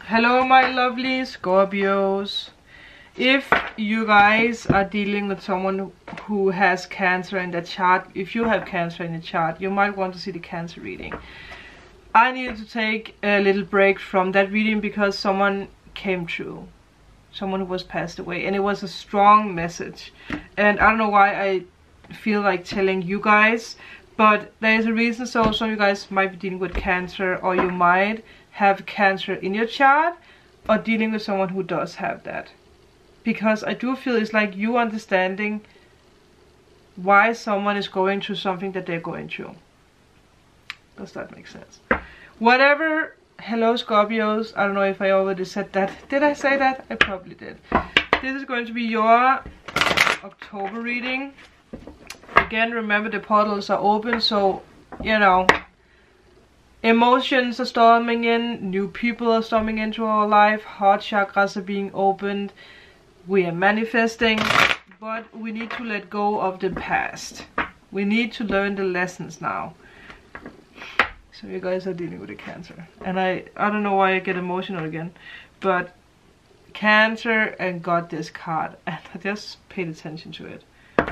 Hello my lovely Scorpios. If you guys are dealing with someone who has Cancer in the chart, if you have Cancer in the chart, you might want to see the Cancer reading. I needed to take a little break from that reading because someone came through. Someone who was passed away, and it was a strong message. And I don't know why I feel like telling you guys, but there is a reason. So some of you guys might be dealing with Cancer, or you might have Cancer in your chart, or dealing with someone who does have that. Because I do feel it's like you understanding why someone is going through something that they're going through. Does that make sense? Whatever. Hello Scorpios. I don't know if I already said that. Did I say that? I probably did. This is going to be your October reading. Again, remember the portals are open, so you know, emotions are storming in, new people are storming into our life, heart chakras are being opened, we are manifesting, but we need to let go of the past. We need to learn the lessons now. So you guys are dealing with a Cancer, and I don't know why I get emotional again, but Cancer and got this card, and I just paid attention to it.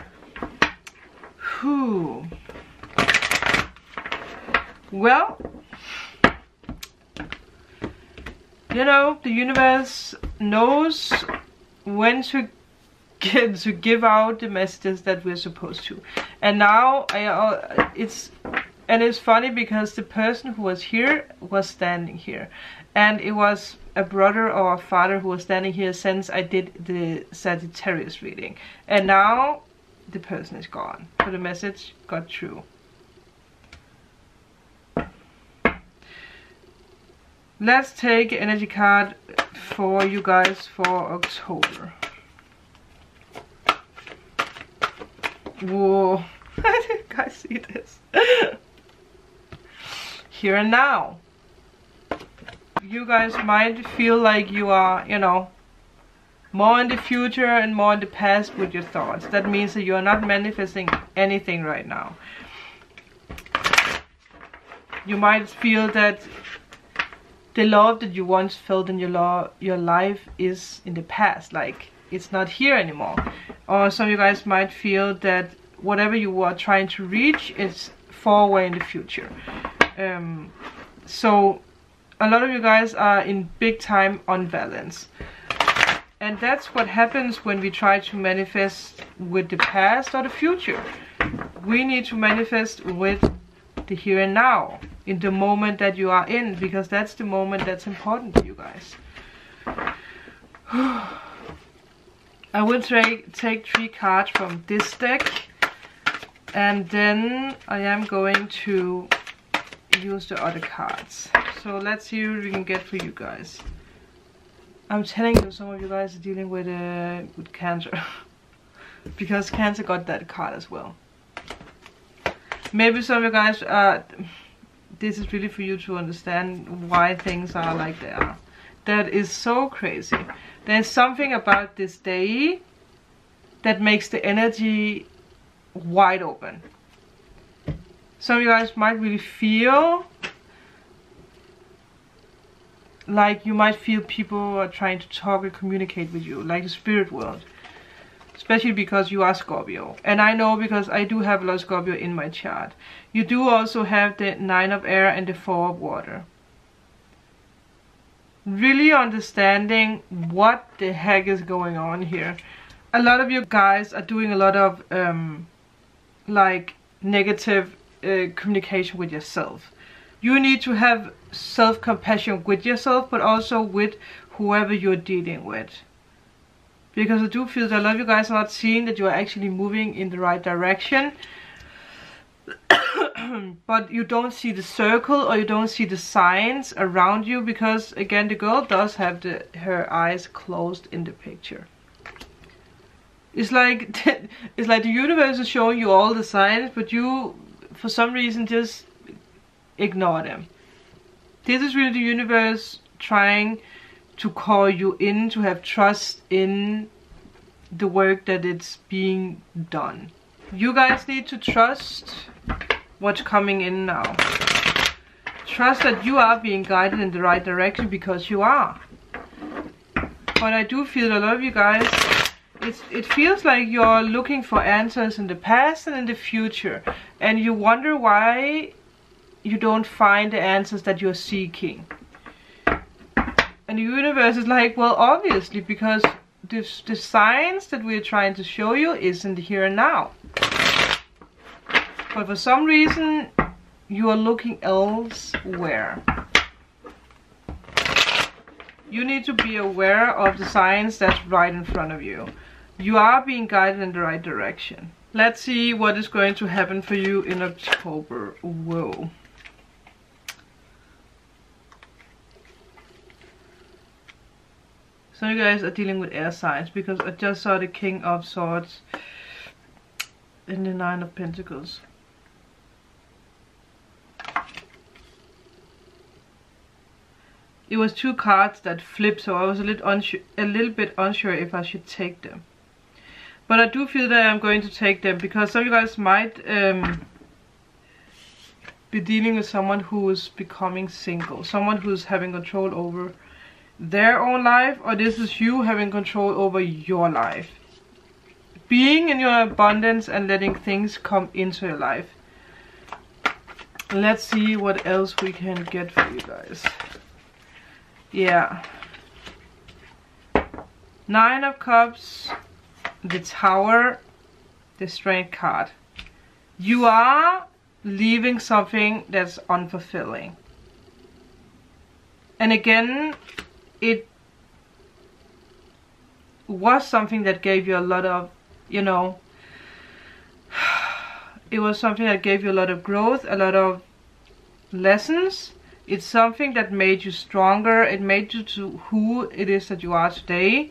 Whew. Well, you know, the universe knows when to give out the messages that we're supposed to. And now it's funny because the person who was here was standing here, and it was a brother or a father who was standing here since I did the Sagittarius reading, and now the person is gone, so the message got through. Let's take an energy card for you guys for October. Whoa. Did you guys see this? Here and now. You guys might feel like you are, you know, more in the future and more in the past with your thoughts. That means that you are not manifesting anything right now. You might feel that the love that you once felt in your life is in the past, like it's not here anymore. Or some of you guys might feel that whatever you are trying to reach is far away in the future. So a lot of you guys are in big time unbalance. And that's what happens when we try to manifest with the past or the future. We need to manifest with the here and now, in the moment that you are in, because that's the moment that's important to you guys. I will take 3 cards from this deck, and then I am going to use the other cards. So let's see what we can get for you guys. I'm telling you, some of you guys are dealing with Cancer. Because Cancer got that card as well. Maybe some of you guys, this is really for you to understand why things are like they are. That is so crazy. There's something about this day that makes the energy wide open. Some of you guys might really feel like you might feel people are trying to talk or communicate with you, like the spirit world. Especially because you are Scorpio. And I know because I do have a lot of Scorpio in my chart. You do also have the 9 of air and the 4 of water. Really understanding what the heck is going on here. A lot of you guys are doing a lot of like negative communication with yourself. You need to have self-compassion with yourself, but also with whoever you're dealing with. Because I do feel that a lot of you guys are not seeing that you are actually moving in the right direction. But you don't see the circle, or you don't see the signs around you, because again, the girl does have her eyes closed in the picture. It's like the universe is showing you all the signs, but you for some reason just ignore them. This is really the universe trying to call you in, to have trust in the work that it's being done. You guys need to trust what's coming in now. trust that you are being guided in the right direction, because you are. But I do feel a lot of you guys, it feels like you're looking for answers in the past and in the future, and you wonder why you don't find the answers that you're seeking. And the universe is like, well, obviously, because the signs that we're trying to show you is in the here and now. But for some reason, you are looking elsewhere. You need to be aware of the signs that's right in front of you. You are being guided in the right direction. Let's see what is going to happen for you in October. Whoa. So you guys are dealing with air signs, because I just saw the King of Swords in the Nine of Pentacles. It was two cards that flipped, so I was a little bit unsure if I should take them. But I do feel that I'm going to take them, because some of you guys might be dealing with someone who is becoming single, someone who's having control over their own life, or this is you having control over your life. Being in your abundance and letting things come into your life. Let's see what else we can get for you guys. Yeah. Nine of Cups, the Tower, the Strength card. You are leaving something that's unfulfilling. And again, it was something that gave you a lot of, you know, it was something that gave you a lot of growth, a lot of lessons. It's something that made you stronger. It made you to who it is that you are today.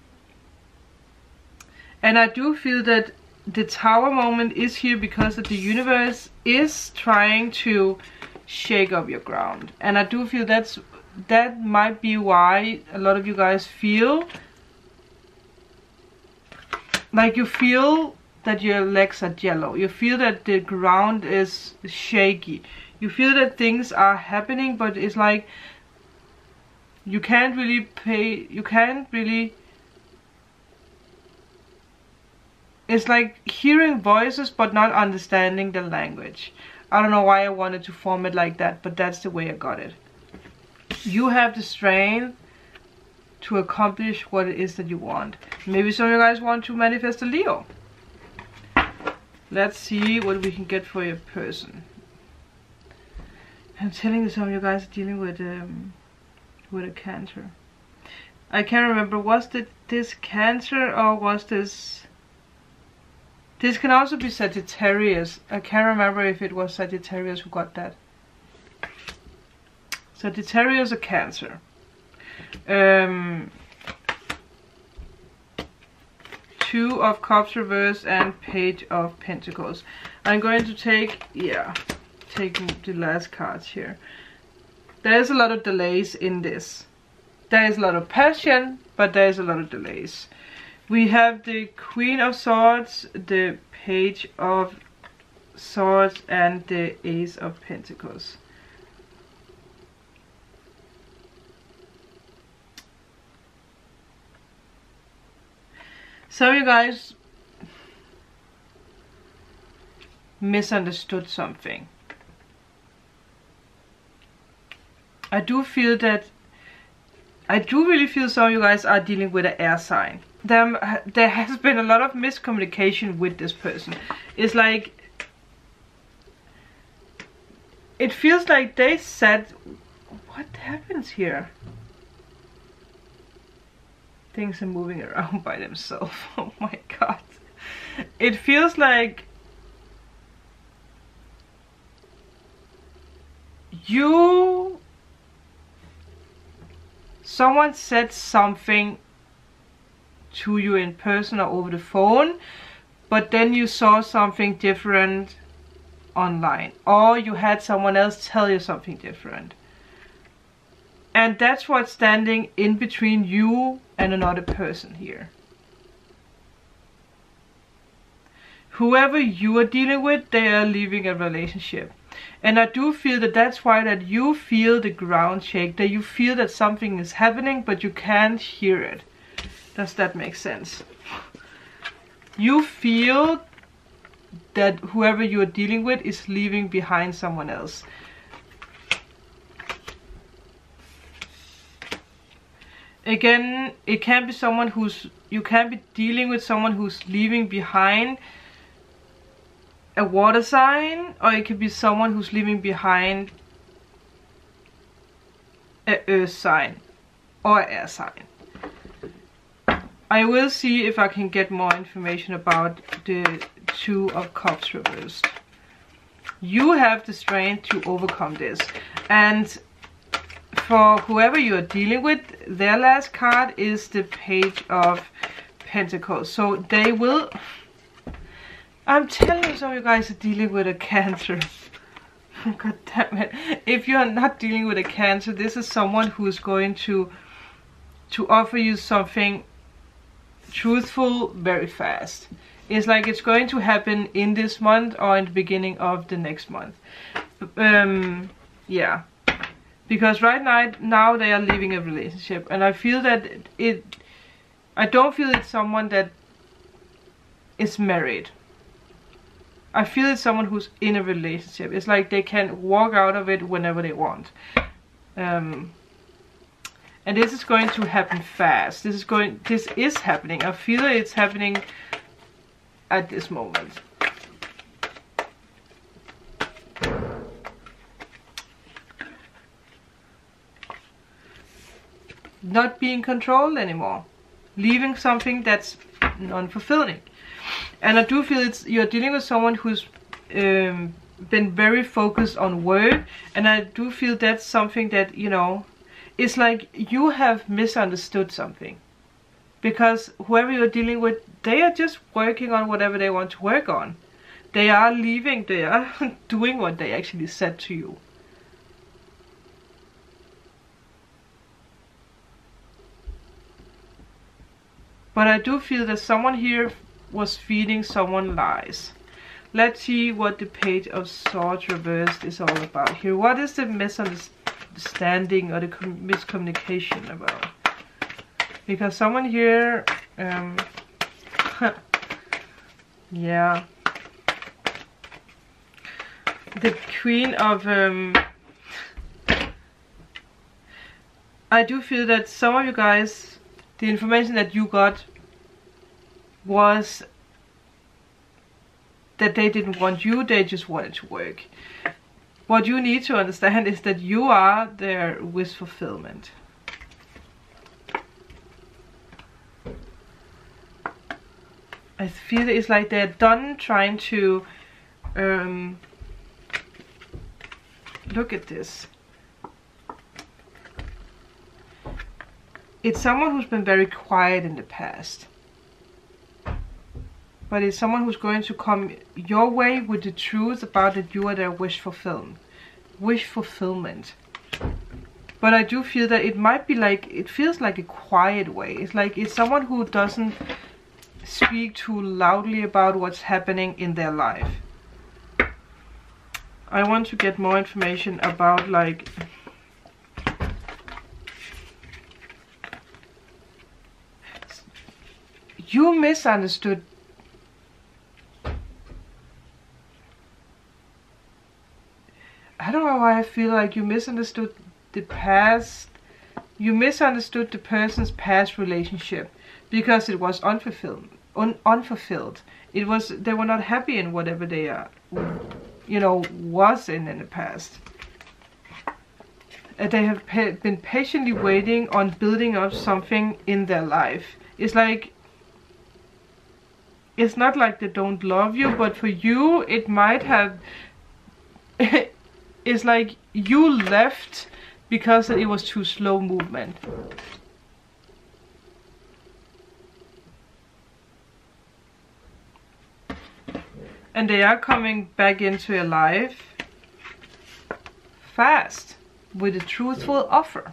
And I do feel that the Tower moment is here because the universe is trying to shake up your ground. And I do feel that might be why a lot of you guys feel like you feel that your legs are jello. You feel that the ground is shaky. You feel that things are happening, but it's like you can't really, it's like hearing voices but not understanding the language. I don't know why I wanted to form it like that, but that's the way I got it. You have the strength to accomplish what it is that you want. Maybe some of you guys want to manifest a Leo. Let's see what we can get for your person. I'm telling you, some of you guys are dealing with a Cancer. I can't remember, was this Cancer or was this... This can also be Sagittarius. I can't remember if it was Sagittarius who got that. Sagittarius or Cancer. Two of Cups reverse and Page of Pentacles. I'm going to take, taking the last cards here. There's a lot of delays in this. There is a lot of passion, but there is a lot of delays. We have the Queen of Swords, the Page of Swords, and the Ace of Pentacles. So you guys misunderstood something. I do really feel some of you guys are dealing with an air sign. There has been a lot of miscommunication with this person. It's like, it feels like they said, what happens here? Things are moving around by themselves. Oh my god. It feels like someone said something to you in person or over the phone, but then you saw something different online, or you had someone else tell you something different. And that's what's standing in between you and another person here. Whoever you are dealing with, they are leaving a relationship. And I do feel that that's why that you feel the ground shake, that you feel that something is happening, but you can't hear it. Does that make sense? You feel that whoever you are dealing with is leaving behind someone else. Again, it can be someone who's, you can be dealing with someone who's leaving behind a water sign, or it could be someone who's leaving behind a earth sign or air sign. I will see if I can get more information about the Two of Cups reversed. You have the strength to overcome this, and for whoever you are dealing with, their last card is the Page of Pentacles. So they will, I'm telling you, some of you guys are dealing with a Cancer. God damn it. If you are not dealing with a Cancer, this is someone who is going to offer you something truthful very fast. It's like it's going to happen in this month or in the beginning of the next month. Yeah. Because right now they are leaving a relationship, and I feel that I don't feel it's someone that is married. I feel it's someone who's in a relationship. It's like they can walk out of it whenever they want. And this is going to happen fast. This is happening. I feel that it's happening at this moment. Not being controlled anymore, leaving something that's non-fulfilling. And I do feel you're dealing with someone who's been very focused on work, and I do feel that's something that, you know, it's like you have misunderstood something, because whoever you're dealing with, they are just working on whatever they want to work on. They are leaving, they are doing what they actually said to you. But I do feel that someone here was feeding someone lies. Let's see what the Page of Swords reversed is all about here. What is the misunderstanding or the miscommunication about? Because someone here, yeah. The Queen of, I do feel that some of you guys, the information that you got was that they didn't want you, they just wanted to work. What you need to understand is that you are their wish fulfillment. I feel it's like they're done trying to look at this. It's someone who's been very quiet in the past. But it's someone who's going to come your way with the truth about that you are their wish fulfillment. But I do feel that it might be like, it feels like a quiet way. It's like it's someone who doesn't speak too loudly about what's happening in their life. I want to get more information about, like, you misunderstood. I don't know why I feel like you misunderstood the past. You misunderstood the person's past relationship because it was unfulfilled. It was, they were not happy in whatever they are, you know, was in the past. And they have been patiently waiting on building up something in their life. It's like, it's not like they don't love you, but for you it might have it's like you left because it was too slow movement. And they are coming back into your life fast with a truthful offer.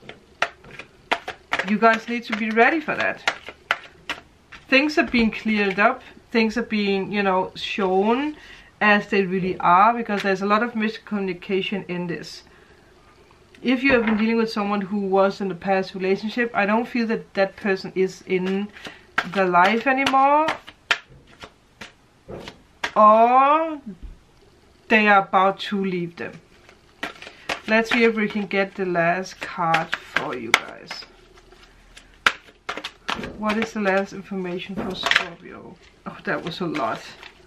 You guys need to be ready for that. Things are being cleared up, things are being, you know, shown. as they really are, because there's a lot of miscommunication in this. If you have been dealing with someone who was in a past relationship, I don't feel that that person is in the life anymore, or they are about to leave them. Let's see if we can get the last card for you guys. What is the last information for Scorpio? Oh, that was a lot.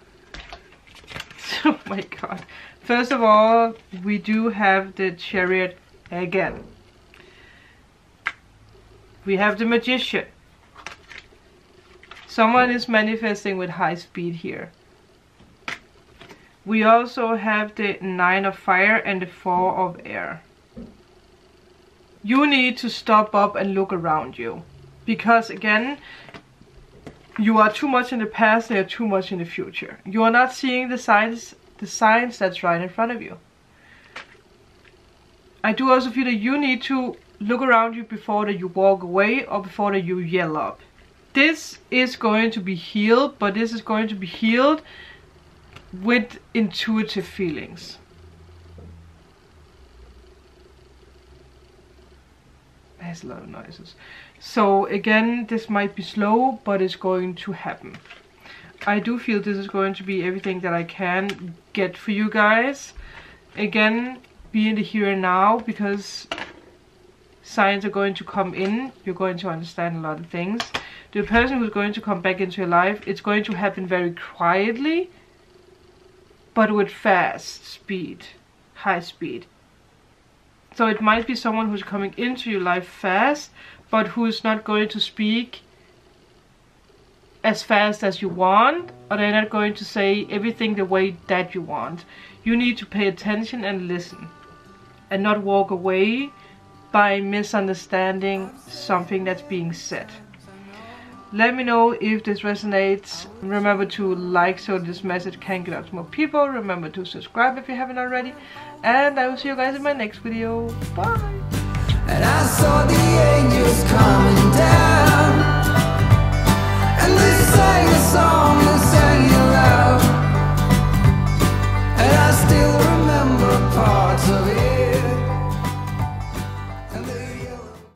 Oh my god. First of all, we do have the Chariot again. We have the Magician. Someone is manifesting with high speed here. We also have the 9 of Fire and the 4 of Air. You need to stop up and look around you. Because again, you are too much in the past, they are too much in the future. You are not seeing the signs that's right in front of you. I do also feel that you need to look around you before that you walk away or before that you yell up. This is going to be healed, but this is going to be healed with intuitive feelings. There's a lot of noises. So again, this might be slow, but it's going to happen. I do feel this is going to be everything that I can get for you guys. Again, be in the here and now, because signs are going to come in. You're going to understand a lot of things. The person who's going to come back into your life, it's going to happen very quietly, but with fast speed, high speed. So it might be someone who's coming into your life fast, but who's not going to speak as fast as you want, or they're not going to say everything the way that you want. You need to pay attention and listen, and not walk away by misunderstanding something that's being said. Let me know if this resonates. Remember to like so this message can get out to more people. Remember to subscribe if you haven't already. And I will see you guys in my next video. Bye! And I saw the